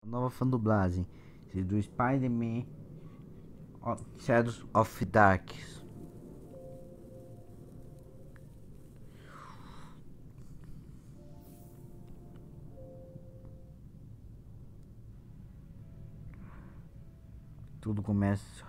Nova fandublagem do Spider-Man Shadows of Dark. Tudo começa.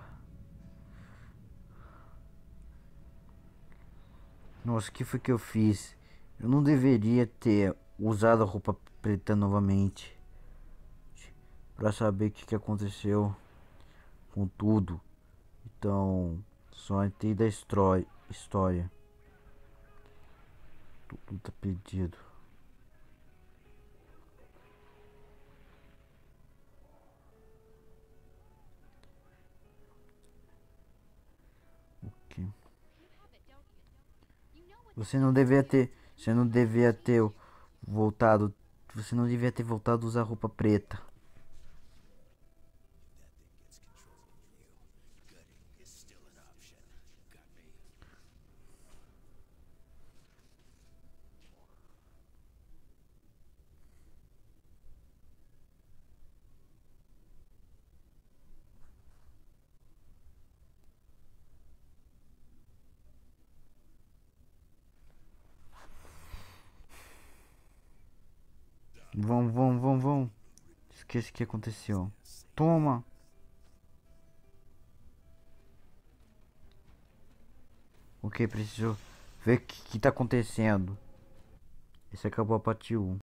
Nossa, o que foi que eu fiz? Eu não deveria ter usado a roupa preta novamente para saber o que aconteceu com tudo. Então, só entrei da história. Tudo tá perdido. Ok. Você não devia ter. Você não devia ter voltado. Você não devia ter voltado a usar roupa preta. Vão. Esquece o que aconteceu. Toma! Ok, preciso ver o que tá acontecendo. Esse acabou a parte 1.